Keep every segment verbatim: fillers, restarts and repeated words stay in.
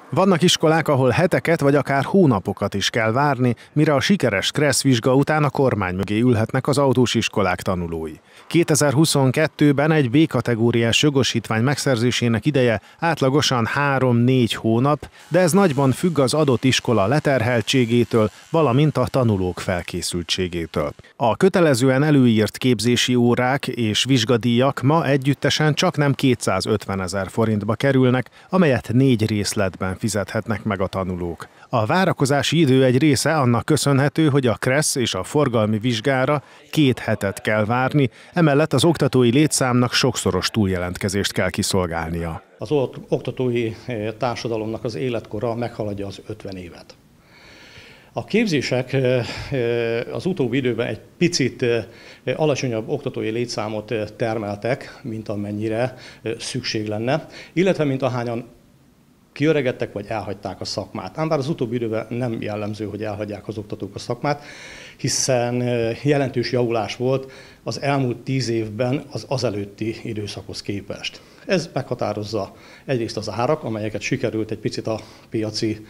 Vannak iskolák, ahol heteket vagy akár hónapokat is kell várni, mire a sikeres kressz vizsga után a kormány mögé ülhetnek az autós iskolák tanulói. kétezer-huszonkettőben egy B-kategóriás jogosítvány megszerzésének ideje átlagosan három-négy hónap, de ez nagyban függ az adott iskola leterheltségétől, valamint a tanulók felkészültségétől. A kötelezően előírt képzési órák és vizsgadíjak ma együttesen csaknem kétszázötvenezer forintba kerülnek, amelyet négy részletben fizethetnek meg a tanulók. A várakozási idő egy része annak köszönhető, hogy a kressz és a forgalmi vizsgára két hetet kell várni, emellett az oktatói létszámnak sokszoros túljelentkezést kell kiszolgálnia. Az oktatói társadalomnak az életkora meghaladja az ötven évet. A képzések az utóbbi időben egy picit alacsonyabb oktatói létszámot termeltek, mint amennyire szükség lenne, illetve mint ahányan kiöregedtek vagy elhagyták a szakmát. Ám bár az utóbbi időben nem jellemző, hogy elhagyják az oktatók a szakmát, hiszen jelentős javulás volt az elmúlt tíz évben az azelőtti időszakhoz képest. Ez meghatározza egyrészt az árak, amelyeket sikerült egy picit a piaci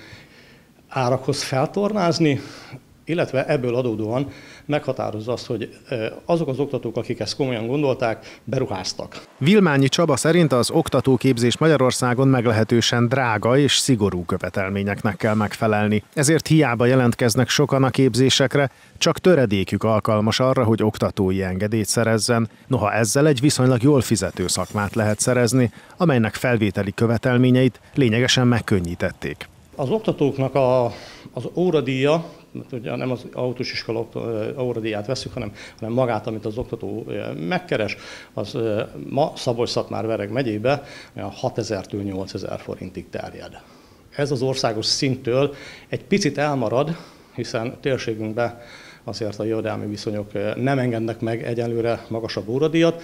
árakhoz feltornázni, illetve ebből adódóan meghatározza azt, hogy azok az oktatók, akik ezt komolyan gondolták, beruháztak. Vilmányi Csaba szerint az oktatóképzés Magyarországon meglehetősen drága és szigorú követelményeknek kell megfelelni. Ezért hiába jelentkeznek sokan a képzésekre, csak töredékük alkalmas arra, hogy oktatói engedélyt szerezzen, noha ezzel egy viszonylag jól fizető szakmát lehet szerezni, amelynek felvételi követelményeit lényegesen megkönnyítették. Az oktatóknak a, az óradíja, ugye nem az autós iskola óradíját veszük, hanem, hanem magát, amit az oktató megkeres, az ma Szabolcs-Szatmár-Bereg megyébe hatezertől nyolcezer forintig terjed. Ez az országos szinttől egy picit elmarad, hiszen térségünkben azért a jövedelmi viszonyok nem engednek meg egyelőre magasabb óradíjat,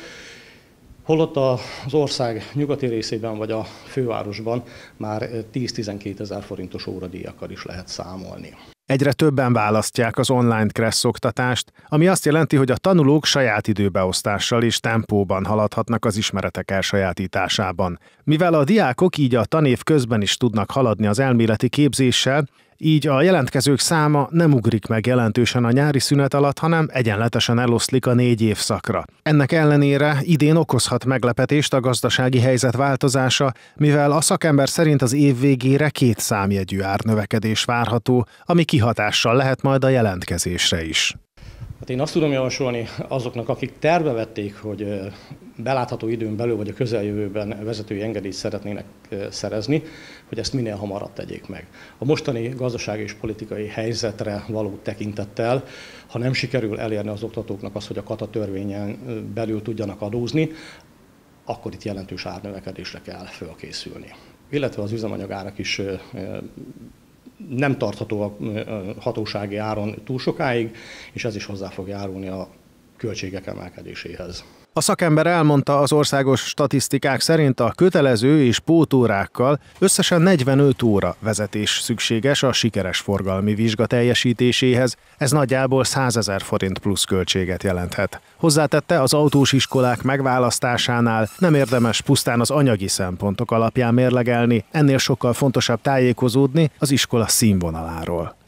holott az ország nyugati részében vagy a fővárosban már tíz-tizenkétezer forintos óradíjakkal is lehet számolni. Egyre többen választják az online kressz oktatást, ami azt jelenti, hogy a tanulók saját időbeosztással és tempóban haladhatnak az ismeretek elsajátításában. Mivel a diákok így a tanév közben is tudnak haladni az elméleti képzéssel, így a jelentkezők száma nem ugrik meg jelentősen a nyári szünet alatt, hanem egyenletesen eloszlik a négy évszakra. Ennek ellenére idén okozhat meglepetést a gazdasági helyzet változása, mivel a szakember szerint az év végére két számjegyű árnövekedés várható, ami kihatással lehet majd a jelentkezésre is. Hát én azt tudom javasolni azoknak, akik terve vették, hogy belátható időn belül vagy a közeljövőben vezetői engedélyt szeretnének szerezni, hogy ezt minél hamarabb tegyék meg. A mostani gazdasági és politikai helyzetre való tekintettel, ha nem sikerül elérni az oktatóknak azt, hogy a kata törvényen belül tudjanak adózni, akkor itt jelentős árnövekedésre kell fölkészülni. Illetve az üzemanyagárak is nem tartható a hatósági áron túl sokáig, és ez is hozzá fog járulni a költségek emelkedéséhez. A szakember elmondta, az országos statisztikák szerint a kötelező és pótórákkal összesen negyvenöt óra vezetés szükséges a sikeres forgalmi vizsga teljesítéséhez, ez nagyjából százezer forint plusz költséget jelenthet. Hozzátette, az autós iskolák megválasztásánál nem érdemes pusztán az anyagi szempontok alapján mérlegelni, ennél sokkal fontosabb tájékozódni az iskola színvonaláról.